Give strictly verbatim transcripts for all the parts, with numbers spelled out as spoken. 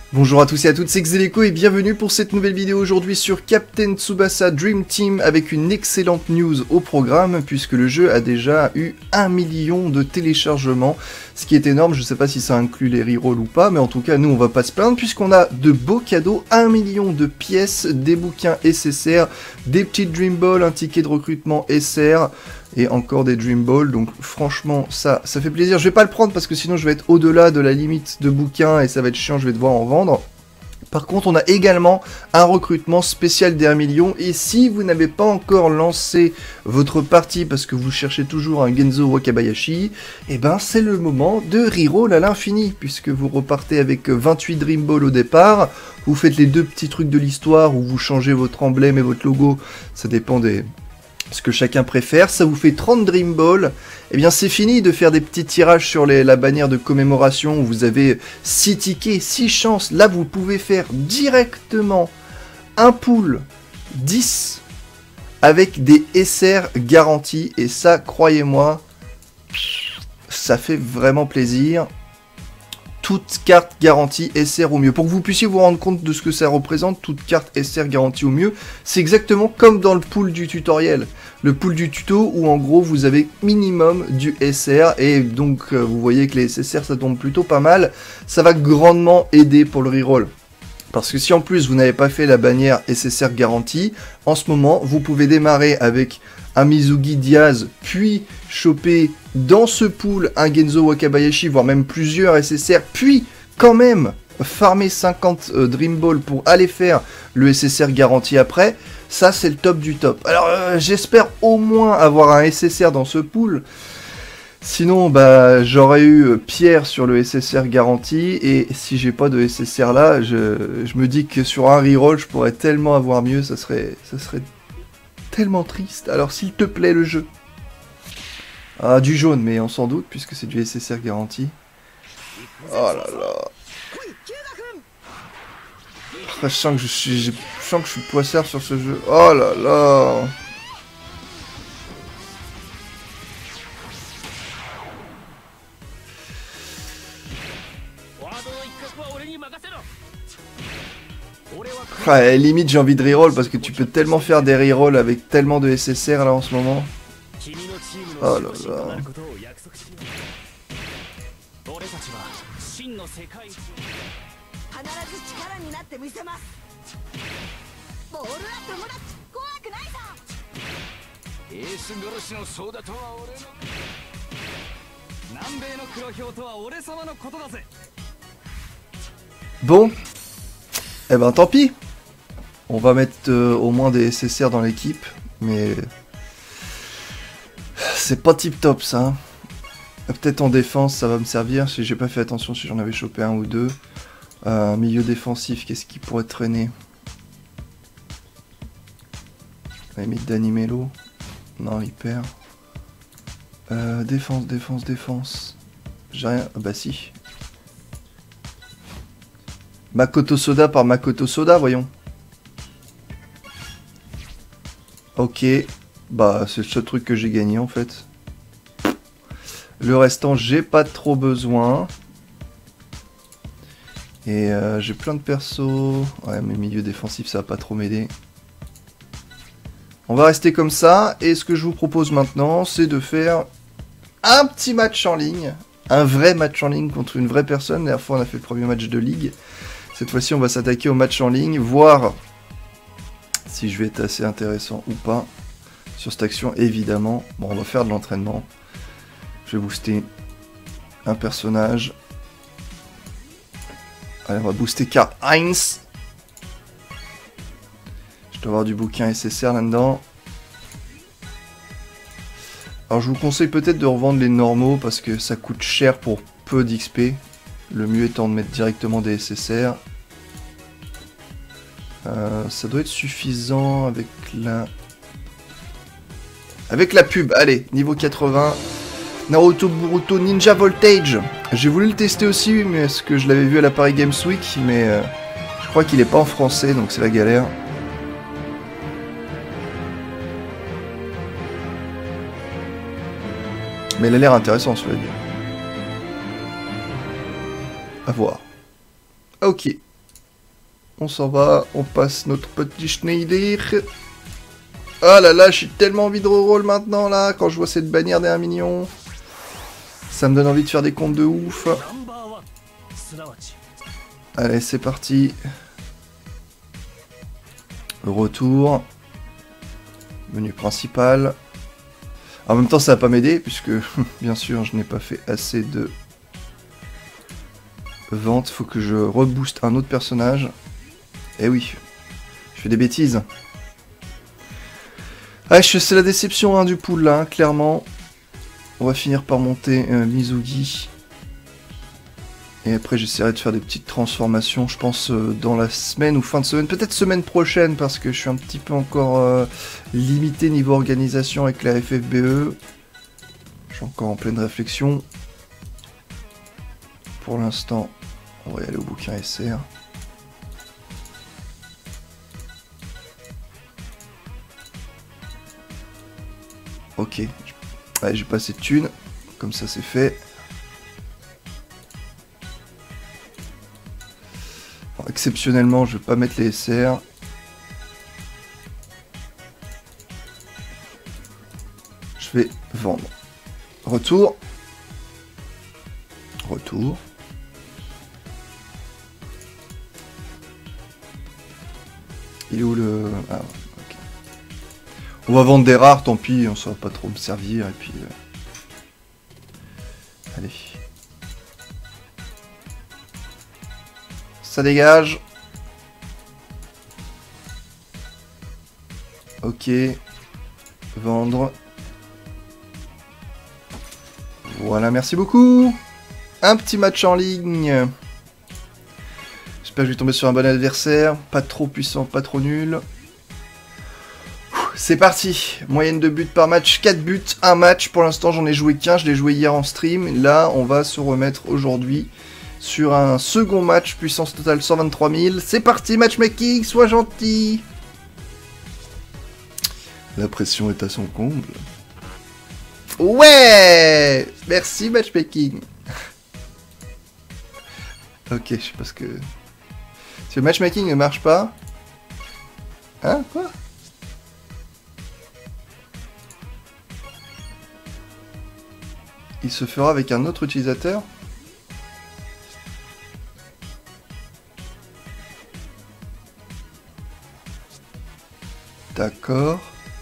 Bonjour à tous et à toutes, c'est Xeleco et bienvenue pour cette nouvelle vidéo aujourd'hui sur Captain Tsubasa Dream Team avec une excellente news au programme puisque le jeu a déjà eu un million de téléchargements, ce qui est énorme. Je sais pas si ça inclut les rerolls ou pas, mais en tout cas nous on va pas se plaindre puisqu'on a de beaux cadeaux, un million de pièces, des bouquins S S R, des petites Dream Balls, un ticket de recrutement S R et encore des Dream Balls, donc franchement ça, ça fait plaisir. Je vais pas le prendre parce que sinon je vais être au-delà de la limite de bouquins et ça va être chiant, je vais devoir en vendre. Par contre, on a également un recrutement spécial des un million, et si vous n'avez pas encore lancé votre partie parce que vous cherchez toujours un Genzo Wakabayashi, eh ben c'est le moment de reroll à l'infini, puisque vous repartez avec vingt-huit Dream Balls au départ, vous faites les deux petits trucs de l'histoire où vous changez votre emblème et votre logo, ça dépend des... ce que chacun préfère, ça vous fait trente Dream Balls, et eh bien c'est fini de faire des petits tirages sur les, la bannière de commémoration où vous avez six tickets, six chances, là vous pouvez faire directement un pool dix avec des S R garantis, et ça croyez-moi, ça fait vraiment plaisir. Toute carte garantie S R au mieux. Pour que vous puissiez vous rendre compte de ce que ça représente, toute carte S R garantie au mieux, c'est exactement comme dans le pool du tutoriel. Le pool du tuto où en gros vous avez minimum du S R, et donc euh, vous voyez que les S S R ça tombe plutôt pas mal. Ça va grandement aider pour le reroll. Parce que si en plus vous n'avez pas fait la bannière S S R garantie, en ce moment vous pouvez démarrer avec un Mizugi Diaz, puis choper dans ce pool un Genzo Wakabayashi, voire même plusieurs S S R, puis quand même farmer cinquante euh, Dream Balls pour aller faire le S S R garanti après, ça c'est le top du top. Alors euh, j'espère au moins avoir un S S R dans ce pool, sinon bah j'aurais eu Pierre sur le S S R garanti, et si j'ai pas de S S R là, je, je me dis que sur un reroll je pourrais tellement avoir mieux, ça serait, ça serait tellement triste. Alors s'il te plaît le jeu. Ah, du jaune, mais on s'en doute, puisque c'est du S S R garanti. Oh là là. Je sens que je suis, je sens que je suis poissard sur ce jeu. Oh là là. Ouais, limite j'ai envie de reroll parce que tu peux tellement faire des rerolls avec tellement de S S R là en ce moment. Oh là là. Bon, eh ben tant pis. On va mettre euh, au moins des S S R dans l'équipe, mais c'est pas tip top ça. Peut-être en défense ça va me servir si j'ai pas fait attention, si j'en avais chopé un ou deux. Euh, milieu défensif, qu'est-ce qui pourrait traîner? On va mettre Danimelo. Non, il perd. Euh, défense, défense, défense. J'ai rien. Ah bah si. Makoto Soda par Makoto Soda, voyons. Ok. Bah, c'est le seul truc que j'ai gagné en fait. Le restant, j'ai pas trop besoin. Et euh, j'ai plein de persos. Ouais, mais milieu défensif, ça va pas trop m'aider. On va rester comme ça. Et ce que je vous propose maintenant, c'est de faire un petit match en ligne. Un vrai match en ligne contre une vraie personne. La dernière fois, on a fait le premier match de ligue. Cette fois-ci, on va s'attaquer au match en ligne. Voir si je vais être assez intéressant ou pas sur cette action, évidemment. Bon, on va faire de l'entraînement. Je vais booster un personnage. Allez, on va booster Karl Heinz. Je dois avoir du bouquin S S R là-dedans. Alors je vous conseille peut-être de revendre les normaux parce que ça coûte cher pour peu d'X P. Le mieux étant de mettre directement des S S R. Euh, ça doit être suffisant avec la... Avec la pub. Allez, niveau quatre-vingts. Naruto Boruto Ninja Voltage. J'ai voulu le tester aussi, mais parce que je l'avais vu à la Paris Games Week, mais euh, je crois qu'il est pas en français, donc c'est la galère. Mais il a l'air intéressant, celui-là. À voir. Ok. on s'en va, on passe notre petit Schneider. Ah là là, j'ai tellement envie de reroll maintenant là, quand je vois cette bannière derrière mignon. Ça me donne envie de faire des comptes de ouf. Allez, c'est parti. Retour. Menu principal. En même temps, ça va pas m'aider, puisque, bien sûr, je n'ai pas fait assez de vente. Faut que je rebooste un autre personnage. Eh oui, je fais des bêtises. Ah, c'est la déception hein, du pool, là, hein, clairement. On va finir par monter euh, Mizugi. Et après, j'essaierai de faire des petites transformations, je pense, euh, dans la semaine ou fin de semaine. Peut-être semaine prochaine, parce que je suis un petit peu encore euh, limité niveau organisation avec la F F B E. Je suis encore en pleine réflexion. Pour l'instant, on va y aller au bouquin S R. Ok. Allez, j'ai pas assez de thunes. Comme ça, c'est fait. Exceptionnellement, je vais pas mettre les S R. Je vais vendre. Retour. Retour. Il est où le... Ah, ok. On va vendre des rares, tant pis, on ne va pas trop me servir, et puis... Euh... Allez. Ça dégage. Ok. Vendre. Voilà, merci beaucoup. Un petit match en ligne. J'espère que je vais tomber sur un bon adversaire. Pas trop puissant, pas trop nul. C'est parti. Moyenne de buts par match, quatre buts, un match. Pour l'instant, j'en ai joué qu'un. Je l'ai joué hier en stream. Là, on va se remettre aujourd'hui sur un second match, puissance totale cent vingt-trois mille. C'est parti, matchmaking, sois gentil. La pression est à son comble. Ouais. Merci, matchmaking. Ok, je sais pas ce que... Si le matchmaking ne marche pas... Hein, quoi? Il se fera avec un autre utilisateur? D'accord.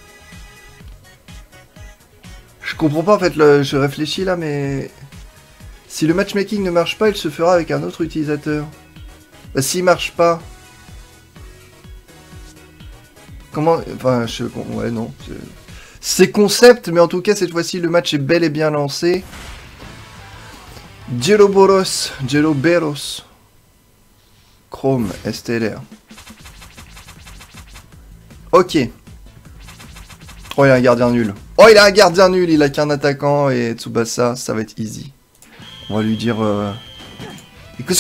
Je comprends pas en fait, le... je réfléchis là, mais... Si le matchmaking ne marche pas, il se fera avec un autre utilisateur. Bah, s'il marche pas... Comment... Enfin, je... Ouais, non. Je... C'est concept, mais en tout cas, cette fois-ci, le match est bel et bien lancé. Jeloboros, Jeloberos. Chrome, S T L R. Ok. Oh, il a un gardien nul. Oh, il a un gardien nul, il a qu'un attaquant et Tsubasa, ça va être easy. On va lui dire... Euh... Ikuso!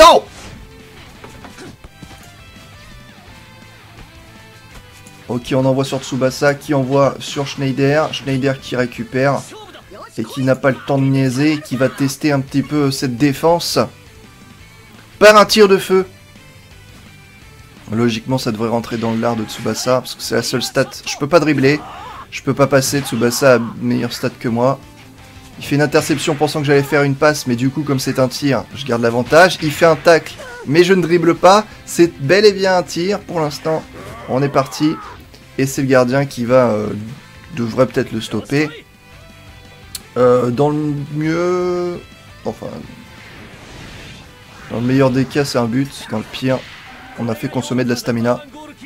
Ok, on envoie sur Tsubasa, qui envoie sur Schneider. Schneider qui récupère et qui n'a pas le temps de niaiser, qui va tester un petit peu cette défense par un tir de feu. Logiquement, ça devrait rentrer dans l'art de Tsubasa, parce que c'est la seule stat. Je peux pas dribbler, je peux pas passer. Tsubasa a meilleure stat que moi. Il fait une interception pensant que j'allais faire une passe, mais du coup, comme c'est un tir, je garde l'avantage. Il fait un tacle, mais je ne dribble pas. C'est bel et bien un tir. Pour l'instant, on est parti. Et c'est le gardien qui va... Euh, devrait peut-être le stopper. Euh, dans le mieux... Enfin... Dans le meilleur des cas, c'est un but. Dans le pire, on a fait consommer de la stamina.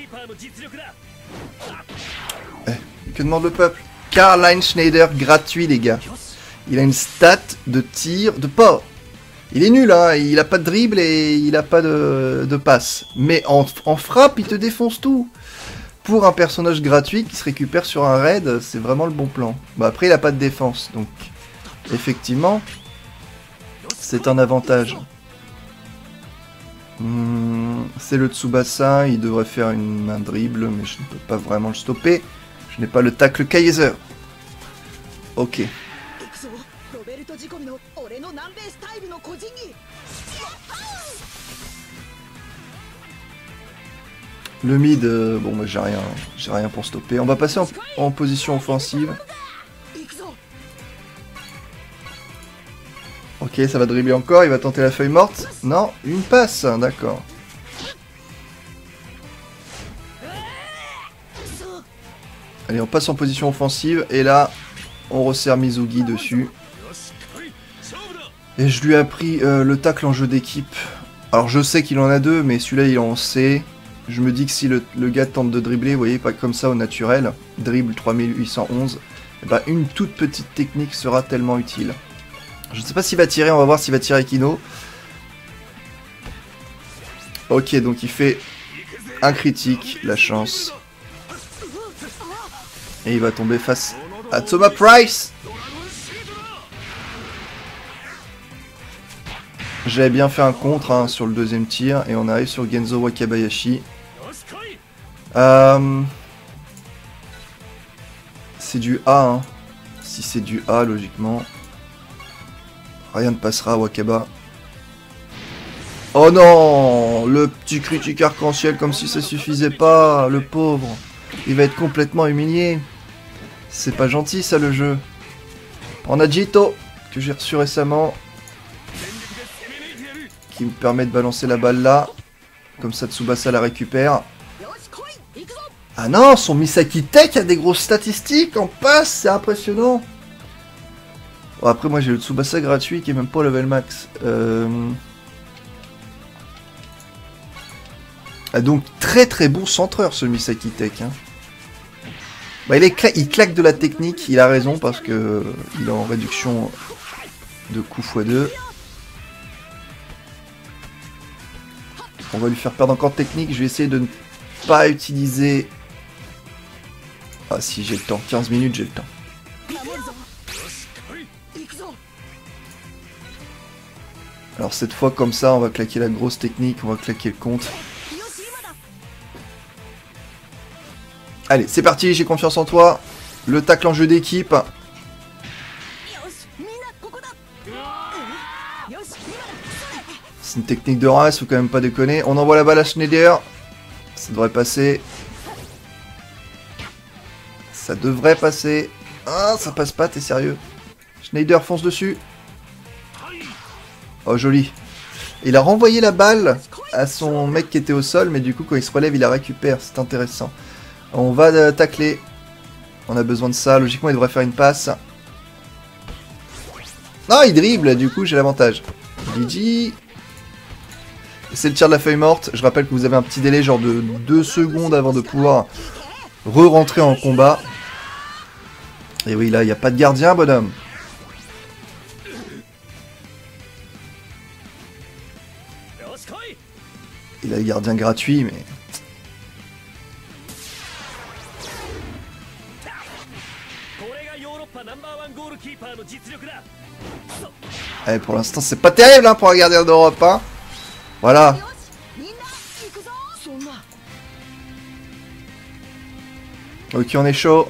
Eh, que demande le peuple? Karl-Heinz Schneider gratuit, les gars. Il a une stat de tir de pas. Il est nul, hein. Il a pas de dribble et il a pas de, de passe. Mais en, en frappe, il te défonce tout. Pour un personnage gratuit qui se récupère sur un raid, c'est vraiment le bon plan. Bah après, il a pas de défense, donc effectivement, c'est un avantage. Hum, c'est le Tsubasa, il devrait faire une, un dribble, mais je ne peux pas vraiment le stopper. Je n'ai pas le tacle Kaiser. Ok. Le mid, euh, bon moi j'ai rien, j'ai rien pour stopper. On va passer en, en position offensive. Ok, ça va dribbler encore, il va tenter la feuille morte. Non, une passe, d'accord. Allez, on passe en position offensive, et là, on resserre Mizugi dessus. Et je lui ai appris euh, le tacle en jeu d'équipe. Alors je sais qu'il en a deux, mais celui-là il en sait. Je me dis que si le, le gars tente de dribbler, vous voyez, pas comme ça au naturel, dribble trois mille huit cent onze, et bah une toute petite technique sera tellement utile. Je ne sais pas s'il va tirer, on va voir s'il va tirer Kino. Ok, donc il fait un critique, la chance. Et il va tomber face à Thomas Price. J'avais bien fait un contre hein, sur le deuxième tir, et on arrive sur Genzo Wakabayashi. Euh... C'est du A, hein. Si c'est du A, logiquement, rien ne passera à Wakaba. Oh non, le petit critique arc-en-ciel comme si ça suffisait pas, le pauvre. Il va être complètement humilié. C'est pas gentil ça le jeu. On a Jito, que j'ai reçu récemment, qui me permet de balancer la balle là. Comme ça Tsubasa la récupère. Ah non, son Misaki Tech a des grosses statistiques en passe, c'est impressionnant. Bon, après moi j'ai le Tsubasa gratuit qui est même pas level max. Euh... Ah donc très très bon centreur ce Misaki Tech. Hein. Bah, il, est cla il claque de la technique, il a raison parce que il est en réduction de coups fois deux. On va lui faire perdre encore de technique, je vais essayer de ne pas utiliser... Ah si j'ai le temps, quinze minutes j'ai le temps. Alors cette fois comme ça on va claquer la grosse technique, on va claquer le contre. Allez c'est parti, j'ai confiance en toi. Le tacle en jeu d'équipe. C'est une technique de race, faut quand même pas déconner. On envoie la balle à Schneider. Ça devrait passer. Ça devrait passer. Ah, ça passe pas, t'es sérieux? Schneider fonce dessus. Oh, joli. Il a renvoyé la balle à son mec qui était au sol, mais du coup, quand il se relève, il la récupère. C'est intéressant. On va euh, tacler. On a besoin de ça. Logiquement, il devrait faire une passe. Non, il dribble. Du coup, j'ai l'avantage. G G. C'est le tir de la feuille morte. Je rappelle que vous avez un petit délai, genre de deux secondes avant de pouvoir re-rentrer en combat. Et oui, là, il n'y a pas de gardien, bonhomme. Il a le gardien gratuit, mais... Allez, pour l'instant, c'est pas terrible hein, pour un gardien d'Europe. Hein. Voilà. Ok, on est chaud.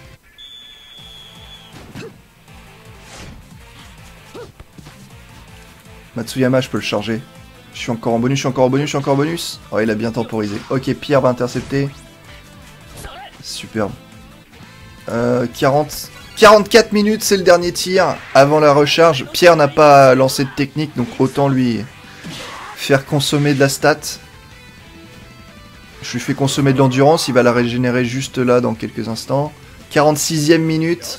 Matsuyama, je peux le charger. Je suis encore en bonus, je suis encore en bonus, je suis encore en bonus. Oh, il a bien temporisé. Ok, Pierre va intercepter. Superbe. Euh, quarante... quarante-quatre minutes, c'est le dernier tir avant la recharge. Pierre n'a pas lancé de technique, donc autant lui faire consommer de la stat. Je lui fais consommer de l'endurance, il va la régénérer juste là dans quelques instants. quarante-sixième minute.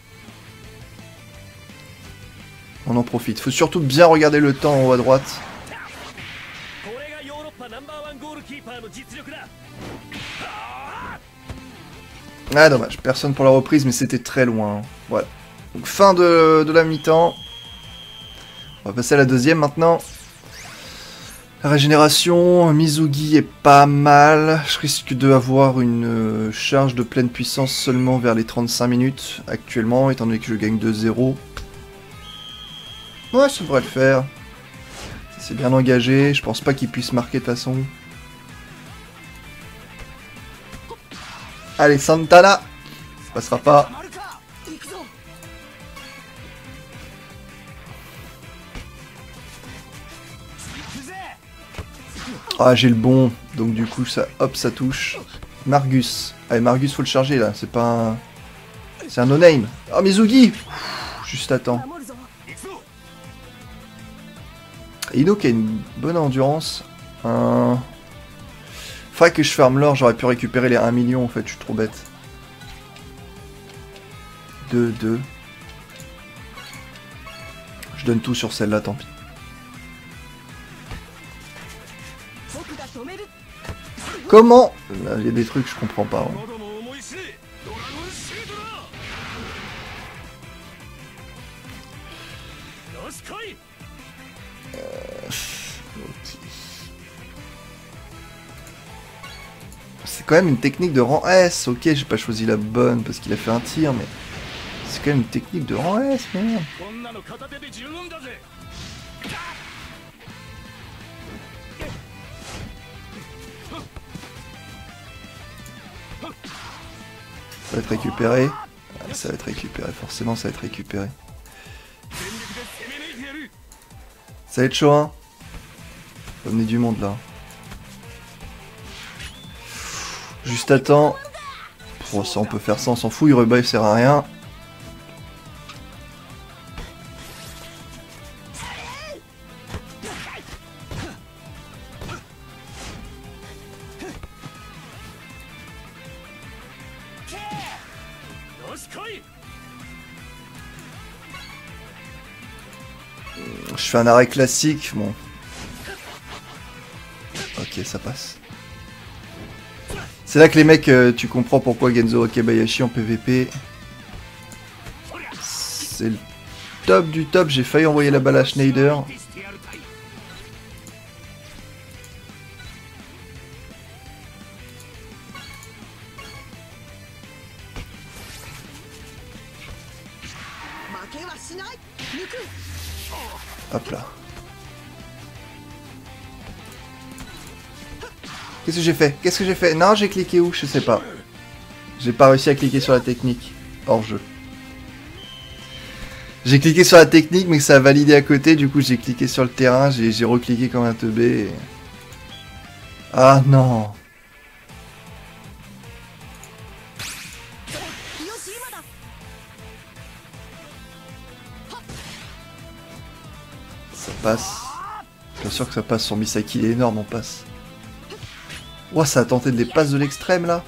On en profite. Faut surtout bien regarder le temps en haut à droite. Ah dommage, personne pour la reprise, mais c'était très loin. Voilà. Donc fin de, de la mi-temps. On va passer à la deuxième maintenant. La régénération, Mizugi est pas mal. Je risque d'avoir une charge de pleine puissance seulement vers les trente-cinq minutes actuellement, étant donné que je gagne deux zéro. Ouais, ça devrait le faire. C'est bien engagé, je pense pas qu'il puisse marquer de toute façon. Allez, Santana. Ça passera pas. Ah, j'ai le bon, donc du coup, ça, hop, ça touche. Margus. Allez, Margus, faut le charger, là. C'est pas un... C'est un no-name. Oh, Mizugi. Juste à temps. Ino qui a une bonne endurance. Euh... Faudrait que je ferme l'or, j'aurais pu récupérer les un million, en fait, je suis trop bête. deux, deux. Je donne tout sur celle-là, tant pis. Comment? Là, il y a des trucs que je comprends pas. Ouais. Euh... Okay. C'est quand même une technique de rang S. Ok, j'ai pas choisi la bonne parce qu'il a fait un tir, mais c'est quand même une technique de rang S, merde. Ça va être récupéré. Ah, ça va être récupéré, forcément ça va être récupéré. Ça va être chaud, hein. Faut amener du monde là. Juste à temps. Oh, ça on peut faire ça, on s'en fout, il rebuff sert à rien. Je fais un arrêt classique, bon. Ok, ça passe. C'est là que les mecs, euh, tu comprends pourquoi Genzo Wakabayashi en P V P. C'est le top du top, j'ai failli envoyer la balle à Schneider. Hop là. Qu'est-ce que j'ai fait? Qu'est-ce que j'ai fait? Non, j'ai cliqué où? Je sais pas. J'ai pas réussi à cliquer sur la technique. Hors jeu. J'ai cliqué sur la technique, mais que ça a validé à côté. Du coup, j'ai cliqué sur le terrain. J'ai recliqué comme un teubé. Et... Ah non. Ça passe. Bien sûr que ça passe sur Misaki, il est énorme, on passe. Ouah, ça a tenté de les passes de l'extrême là.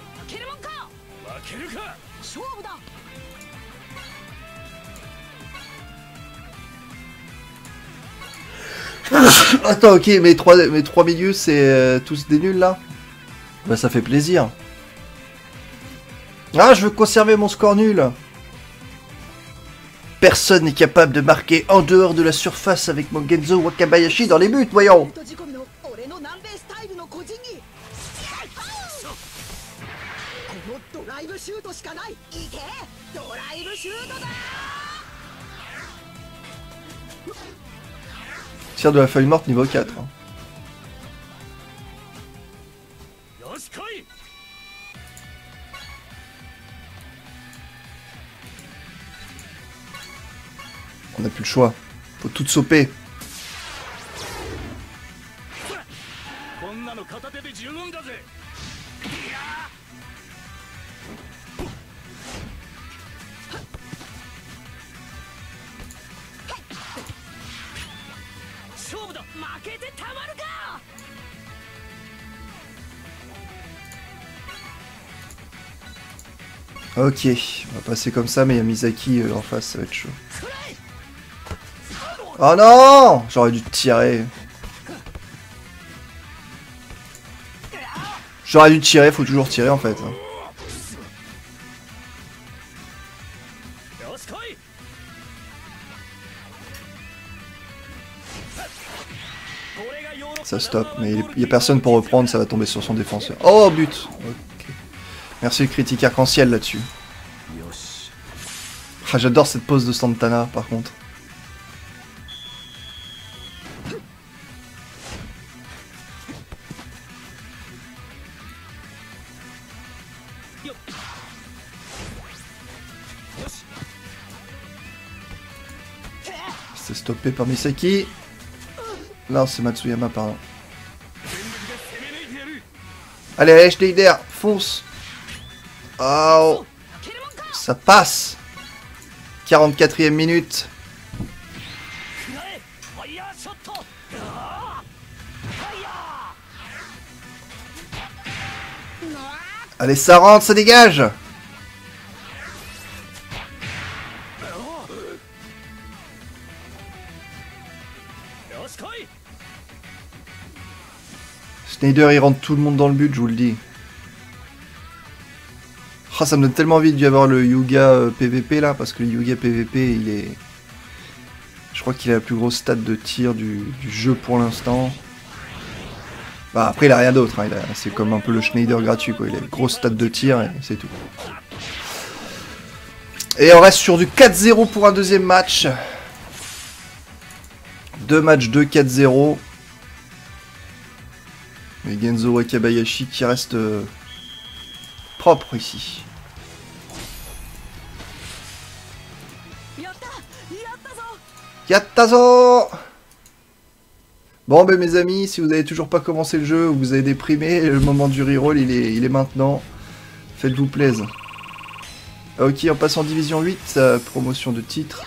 Attends, ok, mes trois, mes trois milieux, c'est euh, tous des nuls là. Bah, ça fait plaisir. Ah, je veux conserver mon score nul. Personne n'est capable de marquer en dehors de la surface avec mon Genzo Wakabayashi dans les buts, voyons. Tir de la feuille morte niveau quatre. Hein. On n'a plus le choix. Faut tout sauper. Ok, on va passer comme ça, mais il y a Misaki euh, en face, ça va être chaud. Oh non! J'aurais dû tirer. J'aurais dû tirer, faut toujours tirer en fait. Ça stop, mais il n'y a personne pour reprendre, ça va tomber sur son défenseur. Oh, but! Okay. Merci le critique arc-en-ciel là-dessus. Ah, j'adore cette pose de Santana par contre. C'est stoppé par Misaki. Non, c'est Matsuyama, pardon. Allez, allez, Schneider, fonce. Oh, ça passe. quarante-quatrième minute. Allez, ça rentre, ça dégage. Schneider, il rentre tout le monde dans le but, je vous le dis. Oh, ça me donne tellement envie d'y avoir le Yuga euh, P V P là, parce que le Yuga P V P, il est... Je crois qu'il a la plus grosse stat de tir du, du jeu pour l'instant. Bah après, il a rien d'autre, hein. a... c'est comme un peu le Schneider gratuit, quoi. Il a une grosse stat de tir et c'est tout. Et on reste sur du quatre zéro pour un deuxième match. Deux matchs de quatre zéro. Et Genzo Wakabayashi qui reste euh, propre ici. Yattazo! Bon ben mes amis, si vous n'avez toujours pas commencé le jeu ou vous avez déprimé, le moment du reroll il est, il est maintenant. Faites-vous plaisir. Ok, on passe en division huit, euh, promotion de titre.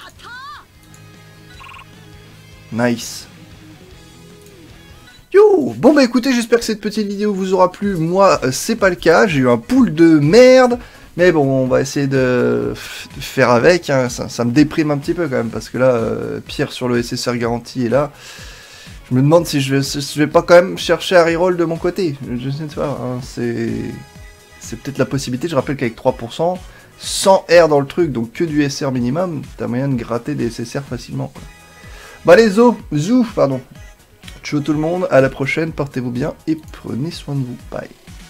Nice. Yo, bon bah écoutez, j'espère que cette petite vidéo vous aura plu. Moi, c'est pas le cas, j'ai eu un pool de merde. Mais bon, on va essayer de, de faire avec. Hein. Ça, ça me déprime un petit peu quand même, parce que là, euh, Pierre sur le S S R garantie est là. Je me demande si je vais, si je vais pas quand même chercher à reroll de mon côté. Je sais pas, hein. c'est c'est peut-être la possibilité. Je rappelle qu'avec trois pour cent, sans R dans le truc, donc que du S R minimum, t'as moyen de gratter des S S R facilement. Quoi. Bah les zo, zou, pardon. Ciao tout le monde, à la prochaine, portez-vous bien et prenez soin de vous. Bye.